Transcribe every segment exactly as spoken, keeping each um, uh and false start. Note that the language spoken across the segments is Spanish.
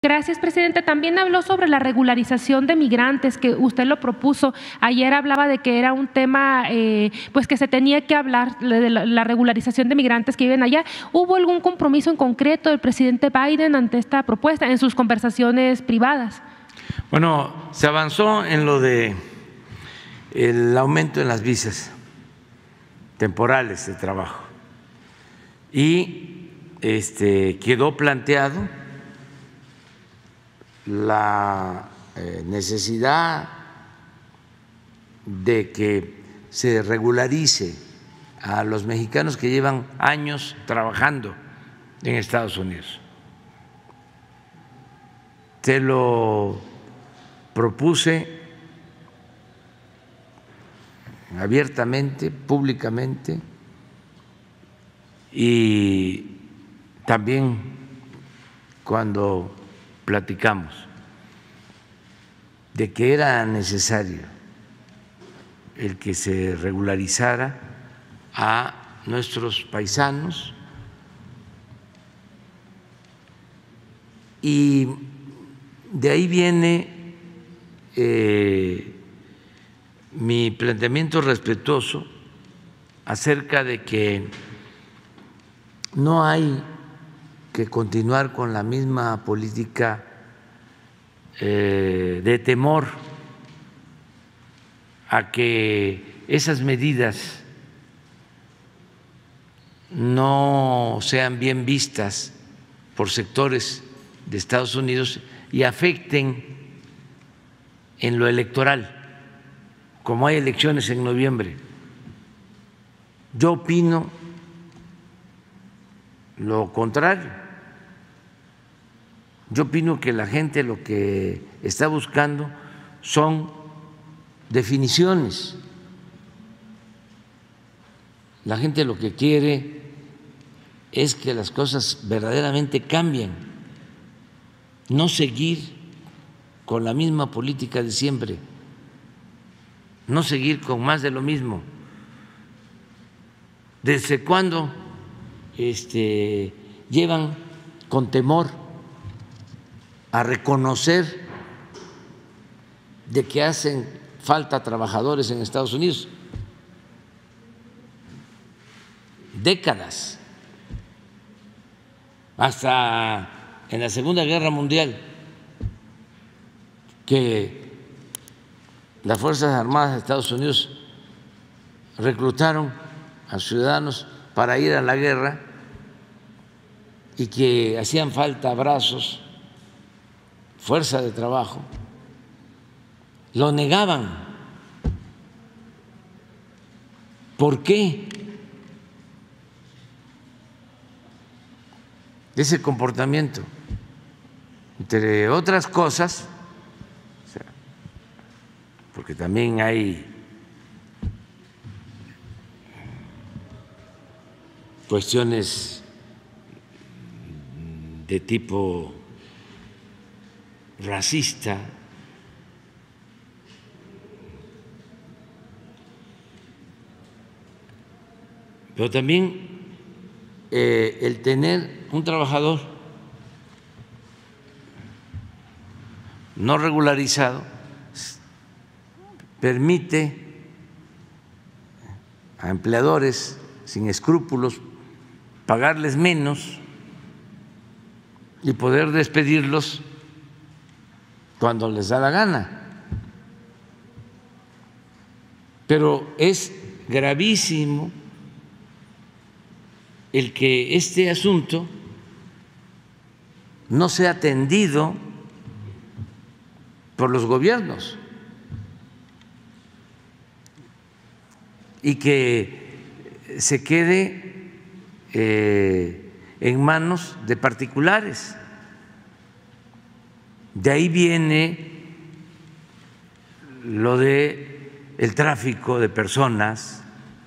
Gracias, presidente. También habló sobre la regularización de migrantes, que usted lo propuso. Ayer hablaba de que era un tema eh, pues que se tenía que hablar de la, la regularización de migrantes que viven allá. ¿Hubo algún compromiso en concreto del presidente Biden ante esta propuesta en sus conversaciones privadas? Bueno, se avanzó en lo de el aumento en las visas temporales de trabajo y este, quedó planteado la eh, necesidad de que se regularice a los mexicanos que llevan años trabajando en Estados Unidos. Se lo propuse abiertamente, públicamente, y también cuando platicamos de que era necesario el que se regularizara a nuestros paisanos, y de ahí viene eh, mi planteamiento respetuoso acerca de que no hay que continuar con la misma política eh, de temor a que esas medidas no sean bien vistas por sectores de Estados Unidos y afecten en lo electoral, como hay elecciones en noviembre. Yo opino lo contrario. Yo opino que la gente lo que está buscando son definiciones. La gente lo que quiere es que las cosas verdaderamente cambien, no seguir con la misma política de siempre, no seguir con más de lo mismo. ¿Desde cuándo este, llevan con temor a reconocer de que hacen falta trabajadores en Estados Unidos? Décadas. Hasta en la Segunda Guerra Mundial, que las Fuerzas Armadas de Estados Unidos reclutaron a ciudadanos para ir a la guerra y que hacían falta brazos, fuerza de trabajo, lo negaban. ¿Por qué? Ese comportamiento, entre otras cosas, o sea, porque también hay cuestiones de tipo racista, pero también eh, el tener un trabajador no regularizado permite a empleadores sin escrúpulos pagarles menos y poder despedirlos cuando les da la gana. Pero es gravísimo el que este asunto no sea atendido por los gobiernos y que se quede eh, en manos de particulares. De ahí viene lo de el tráfico de personas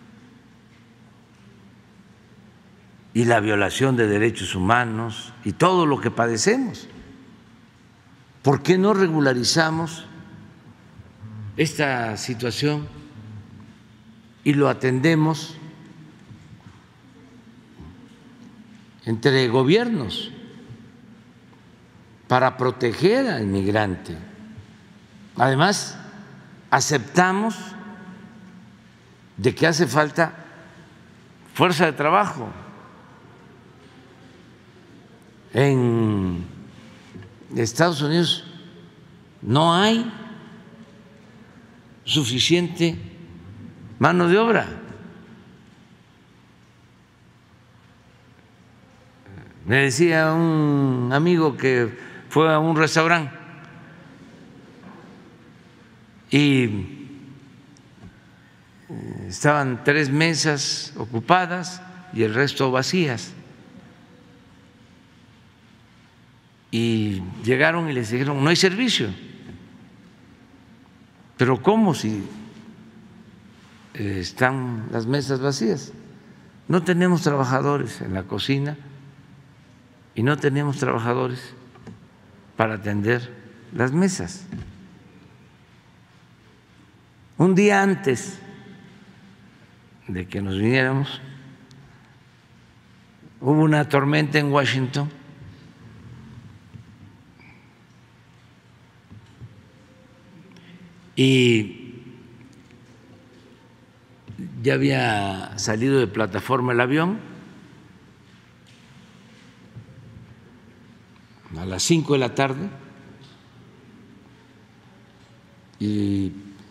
y la violación de derechos humanos y todo lo que padecemos. ¿Por qué no regularizamos esta situación y lo atendemos entre gobiernos? para proteger al migrante. Además, aceptamos de que hace falta fuerza de trabajo. En Estados Unidos no hay suficiente mano de obra. Me decía un amigo que fue a un restaurante y estaban tres mesas ocupadas y el resto vacías. Y llegaron y les dijeron, no hay servicio. Pero ¿cómo si están las mesas vacías? No tenemos trabajadores en la cocina y no tenemos trabajadores para atender las mesas. Un día antes de que nos viniéramos, hubo una tormenta en Washington y ya había salido de plataforma el avión a las cinco de la tarde y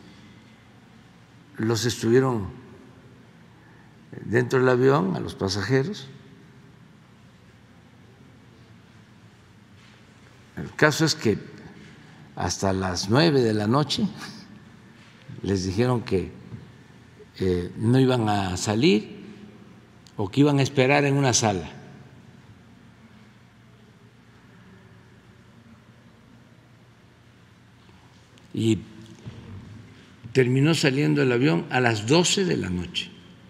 los estuvieron dentro del avión a los pasajeros. El caso es que hasta las nueve de la noche les dijeron que eh, no iban a salir o que iban a esperar en una sala. Y terminó saliendo el avión a las doce de la noche.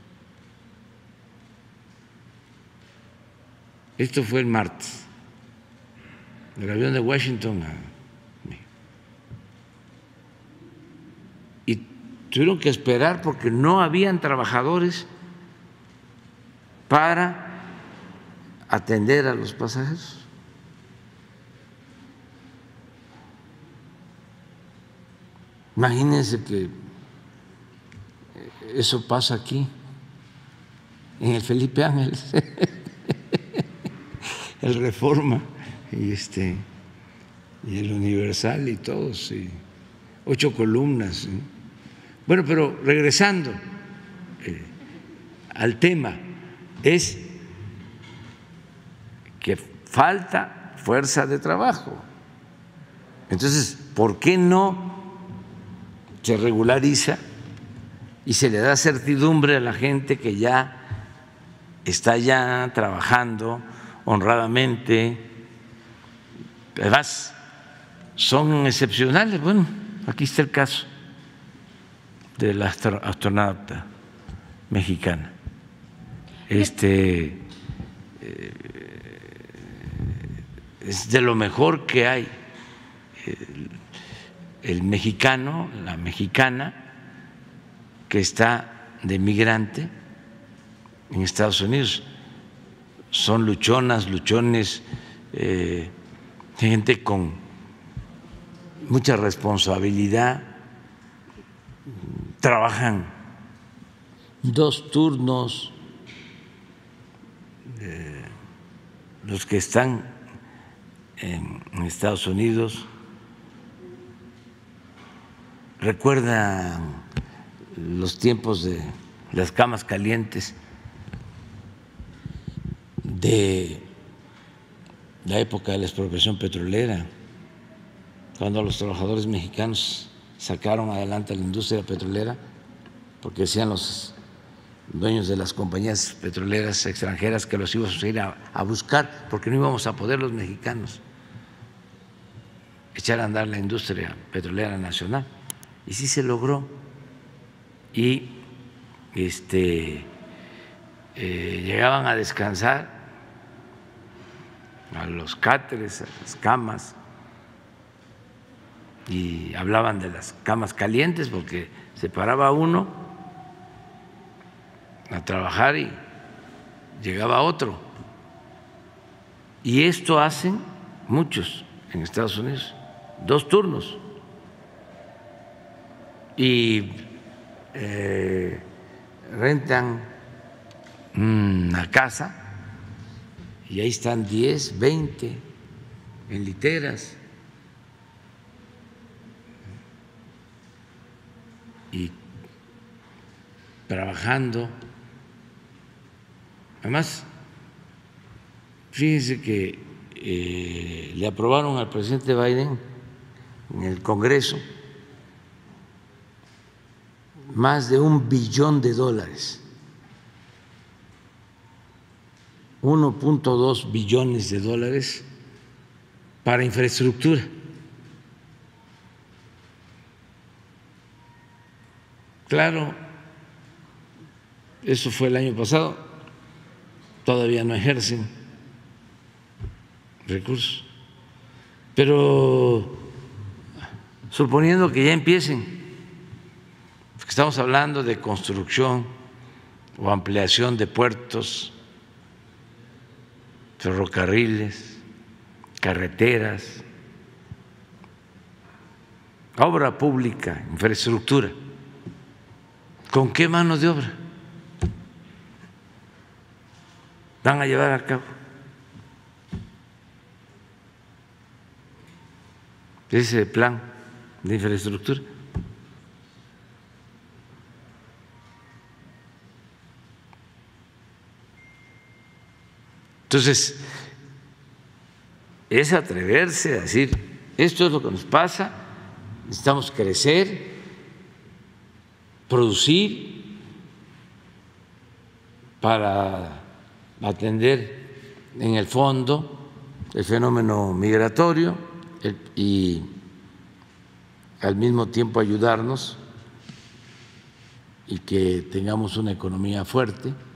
Esto fue el martes, el avión de Washington a México. Y tuvieron que esperar porque no habían trabajadores para atender a los pasajeros. Imagínense que eso pasa aquí, en el Felipe Ángeles, el Reforma y este y el Universal y todos, y ocho columnas. ¿Sí? Bueno, pero regresando eh, al tema, es que falta fuerza de trabajo. Entonces, ¿por qué no se regulariza y se le da certidumbre a la gente que ya está ya trabajando honradamente? Además, son excepcionales. Bueno, aquí está el caso de la astronauta mexicana. Este eh, es de lo mejor que hay. El, el mexicano, la mexicana que está de migrante en Estados Unidos, son luchonas, luchones, eh, gente con mucha responsabilidad, trabajan dos turnos, eh, los que están en, en Estados Unidos. Recuerdan los tiempos de las camas calientes de la época de la expropiación petrolera, cuando los trabajadores mexicanos sacaron adelante a la industria petrolera, porque decían los dueños de las compañías petroleras extranjeras que los íbamos a ir a, a buscar, porque no íbamos a poder los mexicanos echar a andar la industria petrolera nacional. Y sí se logró. Y este, eh, llegaban a descansar a los cáteres, a las camas, y hablaban de las camas calientes porque se paraba uno a trabajar y llegaba otro. Y esto hacen muchos en Estados Unidos, dos turnos. Y eh, rentan una casa y ahí están diez, veinte en literas. Y trabajando. Además, fíjense que eh, le aprobaron al presidente Biden en el Congreso más de un billón de dólares, uno punto dos billones de dólares para infraestructura. Claro, eso fue el año pasado, todavía no ejercen recursos, pero suponiendo que ya empiecen, porque estamos hablando de construcción o ampliación de puertos, ferrocarriles, carreteras, obra pública, infraestructura. ¿Con qué mano de obra van a llevar a cabo ese plan de infraestructura? Entonces, es atreverse a decir, esto es lo que nos pasa, necesitamos crecer, producir para atender en el fondo el fenómeno migratorio y al mismo tiempo ayudarnos y que tengamos una economía fuerte.